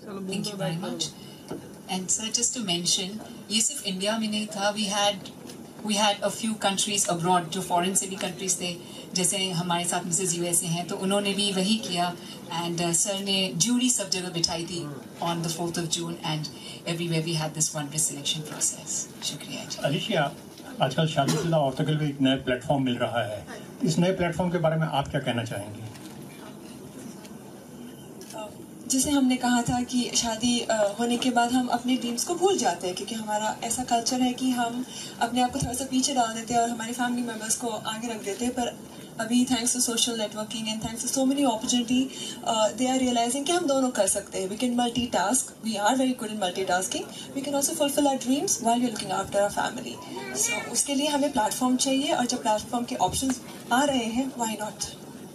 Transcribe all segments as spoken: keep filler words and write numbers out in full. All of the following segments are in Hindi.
Thank you very much. And sir, just to mention, ये सिर्फ इंडिया में नहीं था. We had we had a few countries abroad, जो foreign से भी countries थे, जैसे हमारे साथ मिसेस यूएसए हैं, तो उन्होंने भी वही किया. And uh, सर ने jury सब जगह बिठाई थी on the fourth of June, and everywhere we had this wondrous selection process. शुक्रिया जी. अलिशिया, आजकल शादीशुदा औरतों के लिए एक नया प्लेटफॉर्म मिल रहा है. इस नए प्लेटफॉर्म के बारे में आप क्या कहना चाहेंगी? जैसे हमने कहा था कि शादी होने के बाद हम अपने ड्रीम्स को भूल जाते हैं, क्योंकि हमारा ऐसा कल्चर है कि हम अपने आप को थोड़ा सा पीछे डाल देते हैं और हमारे फैमिली मेम्बर्स को आगे रख देते हैं. पर अभी thanks to social networking and thanks to so many opportunity they are realising कि हम दोनों कर सकते हैं. We can multitask. We are very good in multitasking. We can also fulfil our dreams while we are looking after our family. So उसके लिए हमें प्लेटफॉर्म चाहिए, और जब प्लेटफॉर्म के ऑप्शन आ रहे हैं, why not.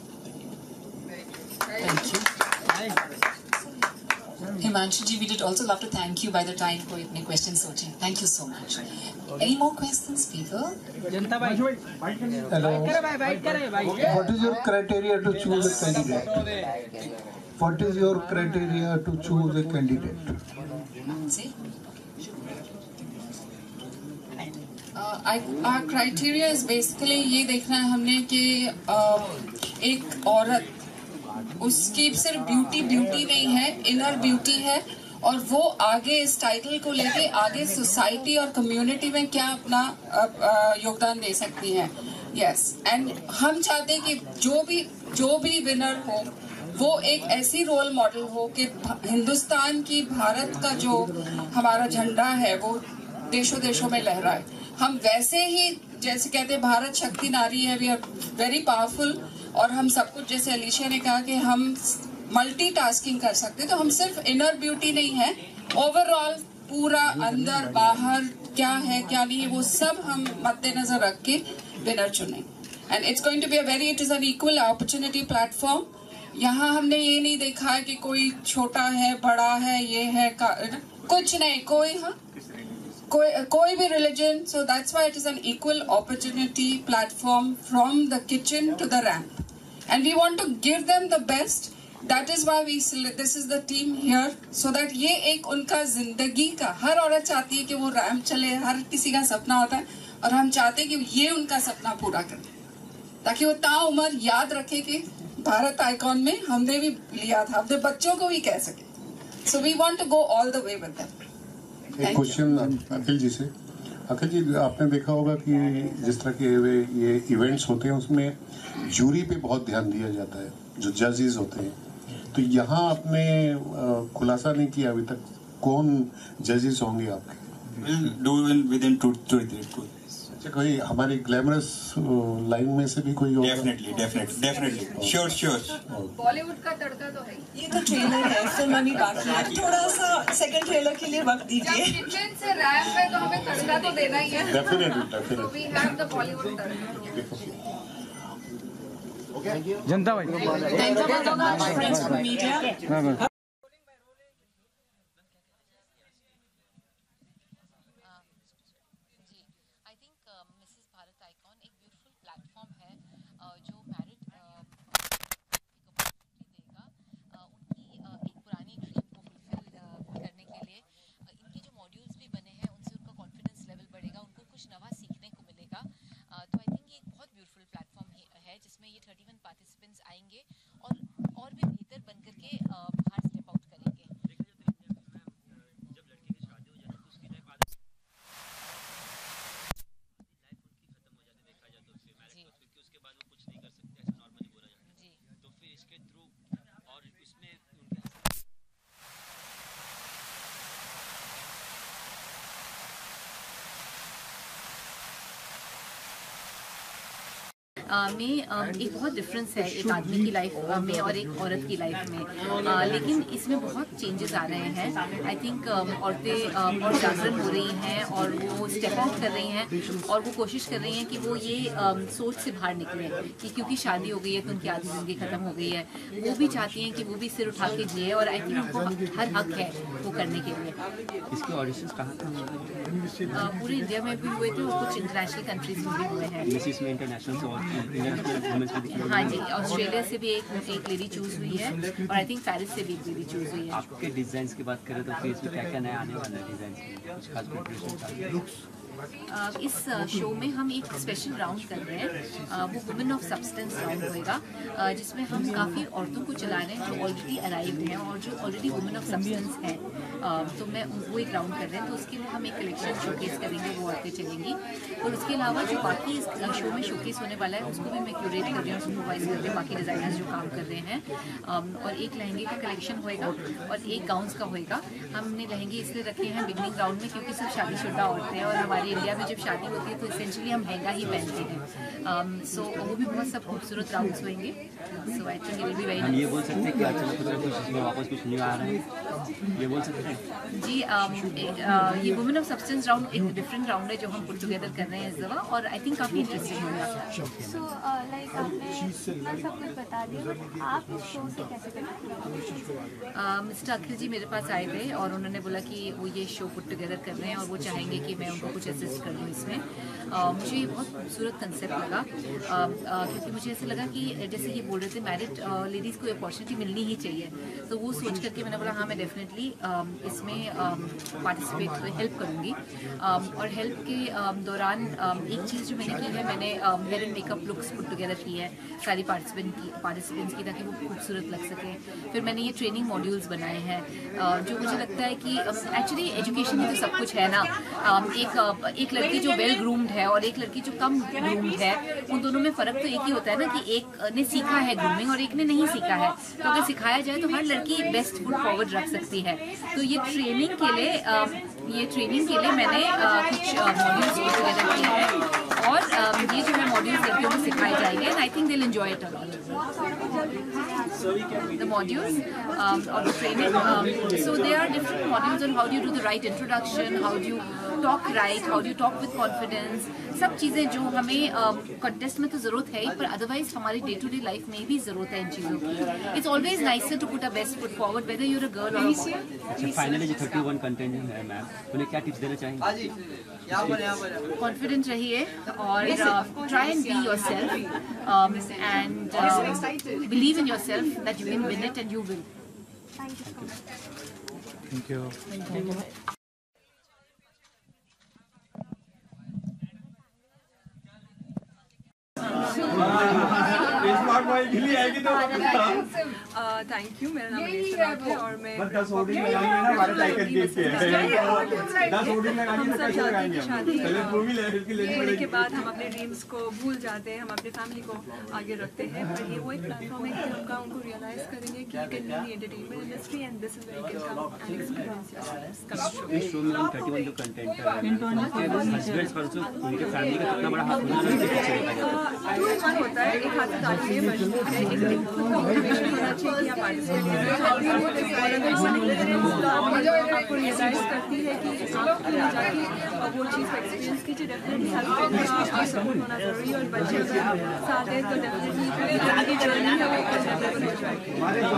Thank you. Himanshu ji, we did also love to thank you by the time कोई अपने questions सोचे. Thank you so much. Any more questions, people? जनता भाई. Hello. What is your criteria to choose a candidate? What is your criteria to choose a candidate? See? Uh, I, our criteria is basically ये देखना है हमने कि uh, एक औरत, उसकी सिर्फ ब्यूटी ब्यूटी नहीं है, इनर ब्यूटी है, और वो आगे इस टाइटल को लेके आगे सोसाइटी और कम्युनिटी में क्या अपना योगदान दे सकती है. यस, एंड हम चाहते हैं कि जो भी जो भी विनर हो वो एक ऐसी रोल मॉडल हो कि हिंदुस्तान की, भारत का जो हमारा झंडा है वो देशों देशों में लहराए. हम वैसे ही, जैसे कहते हैं भारत शक्ति नारी है, वी आर वेरी पावरफुल, और हम सब कुछ, जैसे अलीशिया ने कहा कि हम मल्टीटास्किंग कर सकते हैं, तो हम सिर्फ इनर ब्यूटी नहीं है, ओवरऑल पूरा अंदर बाहर क्या है क्या नहीं है वो सब हम मद्देनजर रख के विनर चुने. And it's going to be a very, it is an equal opportunity platform. यहाँ हमने ये नहीं देखा है कि कोई छोटा है, बड़ा है, ये है, कुछ नहीं, कोई हाँ कोई कोई भी religion. So that's why it is an equal opportunity platform from the kitchen to the ramp, and we want to give them the best. That is why we this is the team here, so that ये एक उनका जिंदगी का, हर औरत चाहती है कि वो रैंप चले, हर किसी का सपना होता है, और हम चाहते हैं कि ये उनका सपना पूरा करें, ताकि वो ताउम्र याद रखे कि भारत आइकॉन में हमने भी लिया था, अपने बच्चों को भी कह सके. So we want to go all the way with them. एक क्वेश्चन अखिल जी से. अखिल जी, आपने देखा होगा कि जिस तरह के ये इवेंट्स होते हैं उसमें जूरी पे बहुत ध्यान दिया जाता है, जो जजेस होते हैं, तो यहाँ आपने खुलासा नहीं किया अभी तक कौन जजेस होंगे आपके? We'll do within two to three days. अच्छा, कोई हमारी ग्लैमरस लाइन में से भी कोई होगा? Definitely, definitely, definitely. Sure, sure. Bollywood का तड़का तो है. ये तो ट्रेलर है, फिल्म अभी बाकी है, थोड़ा सा सेकंड ट्रेलर के लिए वक्त दीजिए. जब किचन से रैंप पे तो हमें तड़का तो देना ही है. Definitely, definitely. So we have the Bollywood तड़का. जनता भाई. Thank you very much, friends from media. में एक बहुत डिफरेंस है एक आदमी की लाइफ में और एक औरत की लाइफ में, लेकिन इसमें बहुत चेंजेस आ रहे हैं. आई थिंक औरतें और जागरण हो रही हैं और वो स्टेप आउट कर रही हैं और वो कोशिश कर रही हैं कि वो ये सोच से बाहर निकले कि क्योंकि शादी हो गई है तो उनकी आधी ज़िंदगी ख़त्म हो गई है. वो भी चाहती हैं कि वो भी सिर उठा के जिए और आई थिंक उनको हर हक है वो करने के लिए. इसके ऑडिशंस कहाँ था? पूरे इंडिया में भी हुए थे और कुछ इंटरनेशनल कंट्रीज में भी हुए हैं. इंटरनेशनल हाँ जी, ऑस्ट्रेलिया से भी एक एक लेडी चूज हुई है और आई थिंक पेरिस से भी एक लेडी चूज हुई है। आपके डिजाइन की बात करें तो फेस पे क्या क्या नया आने वाला है डिजाइन में, कुछ खास प्रिपरेशन? Uh, इस शो uh, में हम एक स्पेशल राउंड कर रहे हैं, uh, वो वुमेन ऑफ सब्सटेंस राउंड होएगा, uh, जिसमें हम काफ़ी औरतों को चला रहे हैं जो ऑलरेडी अराइव हैं और जो ऑलरेडी वुमेन ऑफ सब्सटेंस हैं। uh, तो मैं वो एक राउंड कर रहे हैं, तो उसके लिए हम एक कलेक्शन शोकेस करेंगे, वो औरतें चलेंगी। और उसके अलावा जो बाकी इस शो में शोकेस होने वाला है उसको भी मैं क्यूरेट कर रही हूँ, सुपरवाइज कर रही हूँ, बाकी डिज़ाइनर्स जो काम कर रहे हैं। um, और एक लहंगे का कलेक्शन होएगा और एक गाउन्स का होएगा। हमने लहंगे इसलिए रखे हैं बिगनिंग राउंड में क्योंकि सब शादीशुदा औरतें हैं और हमारे इंडिया में जब शादी होती है तो इसेंशियली हम लहंगा ही पहनते हैं। सो um, so, वो भी बहुत सब खूबसूरत राउंड्स होंगे। So I think it will be very हम ये बोल सकते हैं कि अचानक कुछ इसमें वापस कुछ नहीं आ रहा है, ये बोल सकते हैं जी। um, uh, ये वुमेन ऑफ सब्सटेंस राउंड एक डिफरेंट राउंड है जो हम पुट टुगेदर कर रहे हैं इस दफा और आई थिंक काफ़ी इंटरेस्टिंग होगा। सो लाइक आपने इतना सब कुछ बता दिया, बट आप इस शो से कैसे करेंगे? मिस्टर अखिल जी मेरे पास आए थे और उन्होंने बोला कि वो ये शो पुट टुगेदर कर रहे हैं और वो चाहेंगे कि मैं उनको कुछ असिस्ट कर दूँ इसमें। uh, मुझे ये बहुत खूबसूरत कंसेप्ट लगा, uh, uh, क्योंकि मुझे ऐसे लगा कि जैसे ये बोल रहे थे मैरिड लेडीज़ को अपॉर्चुनिटी मिलनी ही चाहिए, तो वो सोच करके मैंने बोला हाँ मैं डेफिनेटली um, इसमें पार्टिसिपेट um, हेल्प करूँगी। um, और हेल्प के um, दौरान um, एक चीज़ जो मैंने की है, मैंने hair and makeup looks put together की है सारी पार्टिसिपेंट की पार्टिसिपेंट्स की, ताकि वो खूबसूरत लग सके। फिर मैंने ये ट्रेनिंग मॉड्यूल्स बनाए हैं, uh, जो मुझे लगता है कि एक्चुअली um, एजुकेशन में तो सब कुछ है ना। um, एक uh, एक लड़की जो वेल ग्रूम्ड है और एक लड़की जो कम ग्रूम्ड है, उन दोनों में फ़र्क तो एक ही होता है ना कि एक ने सीखा है ग्रूमिंग और एक ने नहीं सीखा है। तो अगर सिखाया जाए तो हर लड़की बेस्ट फुट फॉरवर्ड रख सकती है। तो ये ट्रेनिंग के लिए uh, ये ट्रेनिंग के लिए मैंने uh, कुछ मॉड्यूल्स टुगेदर किए हैं और uh, ये जो है मॉड्यूल्स लड़कियों को सिखाए जाएंगे and I think they will enjoy it a lot. The modules um, or the training, um, so there are different modules on how do you do the right introduction, how do you talk right, how do you talk with confidence, सब चीज़ें जो हमें कंटेस्ट uh, में तो ज़रूरत है ही, पर अदरवाइज हमारी डे टू डे लाइफ में भी ज़रूरत है इन चीज़ों की। It's always nicer to put a best foot forward whether you're a girl or boy. अच्छा, फाइनली जो थर्टी वन कंटेंट है मैम, उन्हें क्या टिप्स देना चाहेंगे? कॉन्फिडेंट रहिए और try and be yourself and believe in yourself that you can win it and you will. Thank you. Thank you, मेरा नाम अनीशा है और मैं शादी होने के बाद हम अपने ड्रीम्स को भूल जाते हैं, हम अपने फैमिली को आगे रखते हैं, पर ये वो एक प्लेटफॉर्म है कि उनका उनको रियलाइज करेंगे कि you can be in the entertainment industry and this is where you can come and experience yourself. इस शो में हम थर्टी वन जो कंटेंट है हस्बैंड्स पर जो उनके फैमिली का कितना बड़ा हाथ होना चाहिए? टू इन वन होता है, एक हाथ से ताली में मजबूत है, एक दिन खुद का मोटिवेशन होना चाहिए कि आप पार्टिसिपेट करें। आपको रियलाइज करती है कि आप जाके वो चीज़ को एक्सपीरियंस कीजिए। डेफिनेटली हेल्थ सपोर्ट होना जरूरी है और बच्चे अगर साथ हैं तो डेफिनेटली आगे जर्नी है वो पॉसिबल हो जाएगी।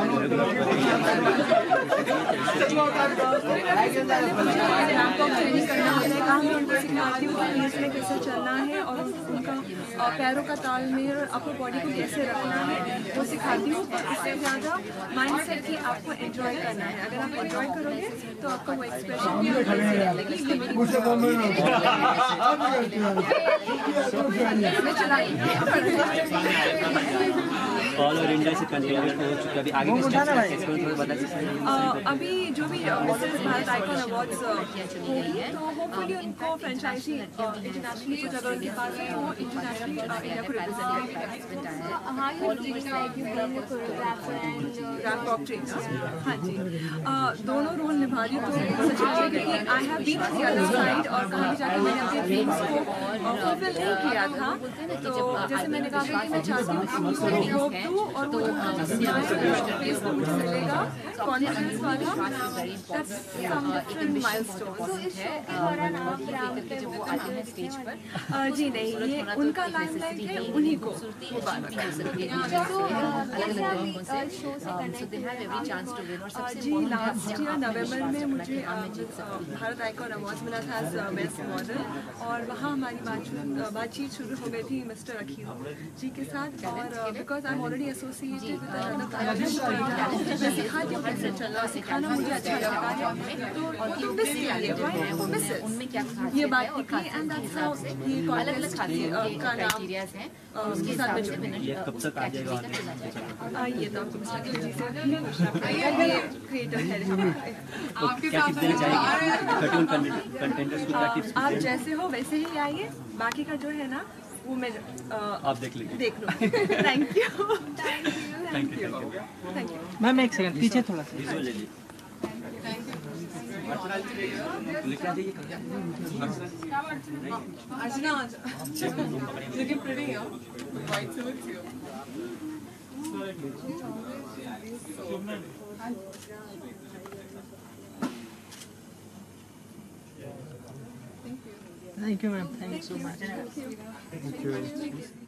ट्रेनिंग करना होता है, कहाँ मैं उनको सिखाती हूँ कि इसमें कैसे चलना है और उनका पैरों का तालमेल और अपनी बॉडी को कैसे रखना है वो सिखाती हूँ। इससे ज़्यादा माइंडसेट कि आपको एंजॉय करना है, अगर आप एंजॉय करोगे तो आपका वो एक्सप्रेशन भी ऑल ओवर इंडिया से कंटेंट हो चुका, अभी आगे किस तरह से एक्सपीरियंस बता सकते हैं? अभी जो भी मिसेस भारत आइकॉन अवार्ड्स होगी तो होपफुली उनको फ्रेंचाइजी इंटरनेशनली कुछ अगर उनके पास है वो इंटरनेशनली इंडिया को हाँ जी दोनों रोल निभा रही हूँ। तो सच है क्योंकि I have been on the other side और कहीं भी जाकर मैंने अपने ड्रीम्स को फुलफिल नहीं किया था। तो जैसे मैंने कहा था कि मैं चाहती हूँ कि उसको योग दूँ और वो चलेगा कॉन्फिडेंस वाला वेरी इम्पोर्टेंट, एक एम्बिशन बहुत इम्पोर्टेंट है और ये लेकर के जब वो आते हैं स्टेज पर जी नहीं, ये उनका लाइमलाइट है, उन्हीं को खूबसूरती अचीव हो सकती है अलग अलग तरीकों से, so they have every chance to win. और सबसे जी लास्ट ईयर नवंबर में मुझे भारत आइकॉन अवार्ड मिला था एज बेस्ट मॉडल, और वहाँ हमारी बातचीत बातचीत शुरू हो गई थी मिस्टर अखिल जी के साथ, और because I am already associated with another मैं सिखाती हूँ कैसे चलना, सिखाना मुझे अच्छा लगा है, तो मिस किया वो मिस उनमें क्या ये बात थी, एंड दैट्स हाउ ये अलग अलग क्राइटेरियाज हैं और उसके हिसाब से विनर कब तक आ जाएगा? ये तो आपको मिस्टर अखिल जी से ही पूछना पड़ेगा, ये क्रिएटर है। आपके क्या टिप्स देना चाहेंगे कार्टून कंटेंटर्स को? क्या टिप्स? आप जैसे हो वैसे ही आइए, बाकी का जो है ना वो मैं आप देख लीजिए, देख लो। Thank you thank you thank you ma'am. एक सेकंड पीछे थोड़ा सा विजुअल ले लीजिए, लेके आ जाइए। अर्चना looking pretty, yeah. White suits you. Thank you, ma'am. Thank you so much. Thank you.